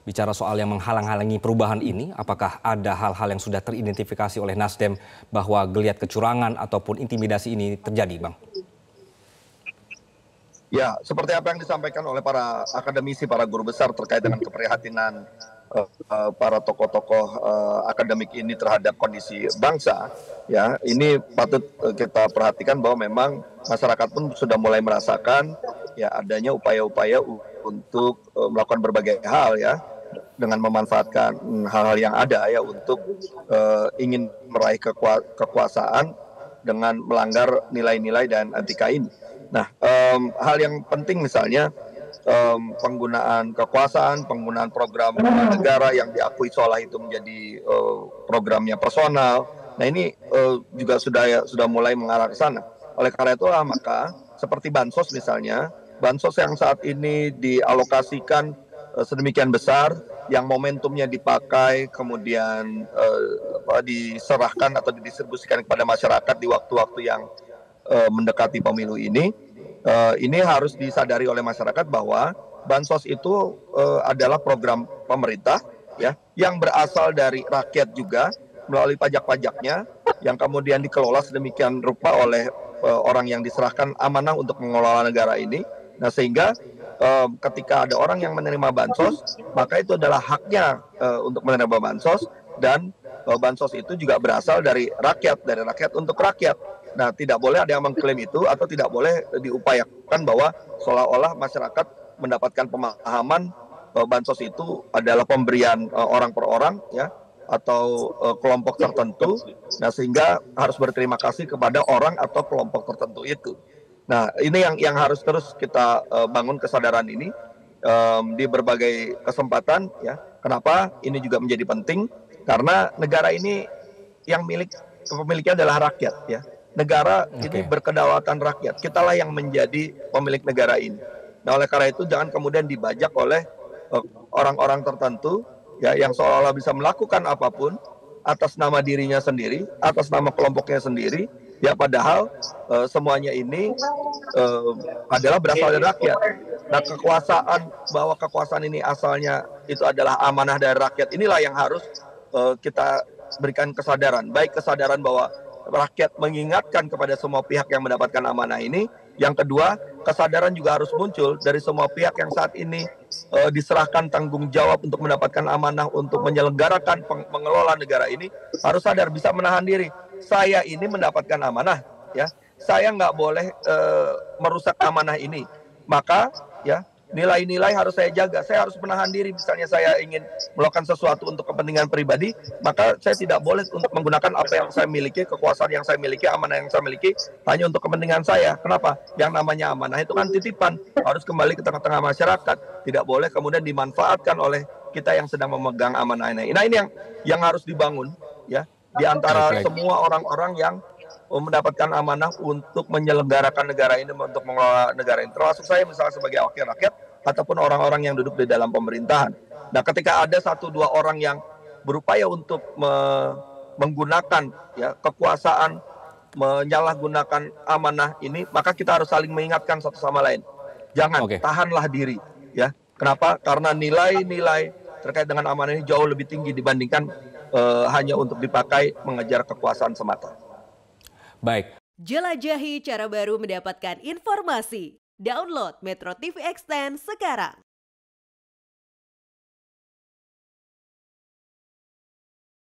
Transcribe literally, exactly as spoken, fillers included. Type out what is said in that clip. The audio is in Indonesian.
Bicara soal yang menghalang-halangi perubahan ini, apakah ada hal-hal yang sudah teridentifikasi oleh Nasdem bahwa geliat kecurangan ataupun intimidasi ini terjadi, Bang? Ya, seperti apa yang disampaikan oleh para akademisi, para guru besar terkait dengan keprihatinan uh, uh, para tokoh-tokoh uh, akademik ini terhadap kondisi bangsa, ya ini patut uh, kita perhatikan bahwa memang masyarakat pun sudah mulai merasakan ya adanya upaya-upaya untuk uh, melakukan berbagai hal ya dengan memanfaatkan hal-hal yang ada ya untuk uh, ingin meraih kekua kekuasaan dengan melanggar nilai-nilai dan etika ini. Nah, um, hal yang penting misalnya um, penggunaan kekuasaan, penggunaan program negara yang diakui seolah itu menjadi uh, programnya personal. Nah, ini uh, juga sudah sudah mulai mengarah ke sana. Oleh karena itulah maka seperti bansos misalnya, bansos yang saat ini dialokasikan uh, sedemikian besar, yang momentumnya dipakai kemudian uh, apa, diserahkan atau didistribusikan kepada masyarakat di waktu-waktu yang uh, mendekati pemilu ini, uh, ini harus disadari oleh masyarakat bahwa bansos itu uh, adalah program pemerintah ya yang berasal dari rakyat juga melalui pajak-pajaknya yang kemudian dikelola sedemikian rupa oleh uh, orang yang diserahkan amanah untuk mengelola negara ini. Nah, sehingga uh, ketika ada orang yang menerima bansos, maka itu adalah haknya uh, untuk menerima bansos, dan uh, bansos itu juga berasal dari rakyat, dari rakyat untuk rakyat. Nah, tidak boleh ada yang mengklaim itu atau tidak boleh diupayakan bahwa seolah-olah masyarakat mendapatkan pemahaman uh, bansos itu adalah pemberian uh, orang per orang ya atau uh, kelompok tertentu. Nah, sehingga harus berterima kasih kepada orang atau kelompok tertentu itu. Nah, ini yang yang harus terus kita uh, bangun kesadaran ini um, di berbagai kesempatan ya. Kenapa ini juga menjadi penting? Karena negara ini yang milik pemiliknya adalah rakyat ya. Negara okay. ini berkedaulatan rakyat. Kitalah yang menjadi pemilik negara ini. Nah, oleh karena itu jangan kemudian dibajak oleh orang-orang uh, tertentu ya yang seolah-olah bisa melakukan apapun atas nama dirinya sendiri, atas nama kelompoknya sendiri. Ya, padahal uh, semuanya ini uh, adalah berasal dari rakyat. Nah, kekuasaan, bahwa kekuasaan ini asalnya itu adalah amanah dari rakyat, inilah yang harus uh, kita berikan kesadaran. Baik kesadaran bahwa rakyat mengingatkan kepada semua pihak yang mendapatkan amanah ini. Yang kedua, kesadaran juga harus muncul dari semua pihak yang saat ini uh, diserahkan tanggung jawab untuk mendapatkan amanah untuk menyelenggarakan pengelola negara ini, harus sadar bisa menahan diri. Saya ini mendapatkan amanah, ya. Saya nggak boleh uh, merusak amanah ini. Maka, ya, nilai-nilai harus saya jaga. Saya harus menahan diri. Misalnya saya ingin melakukan sesuatu untuk kepentingan pribadi, maka saya tidak boleh untuk menggunakan apa yang saya miliki, kekuasaan yang saya miliki, amanah yang saya miliki, hanya untuk kepentingan saya. Kenapa? Yang namanya amanah itu kan titipan, harus kembali ke tengah-tengah masyarakat. Tidak boleh kemudian dimanfaatkan oleh kita yang sedang memegang amanah ini. Nah, ini yang yang harus dibangun, ya. Di antara semua orang-orang yang mendapatkan amanah untuk menyelenggarakan negara ini, untuk mengelola negara ini. Termasuk saya misalnya sebagai wakil rakyat ataupun orang-orang yang duduk di dalam pemerintahan. Nah, ketika ada satu dua orang yang berupaya untuk me menggunakan ya kekuasaan, menyalahgunakan amanah ini, maka kita harus saling mengingatkan satu sama lain. Jangan, okay. tahanlah diri. Ya, kenapa? Karena nilai-nilai terkait dengan amanah ini jauh lebih tinggi dibandingkan Uh, hanya untuk dipakai mengejar kekuasaan semata. Baik. Jelajahi cara baru mendapatkan informasi. Download Metro T V Extend sekarang.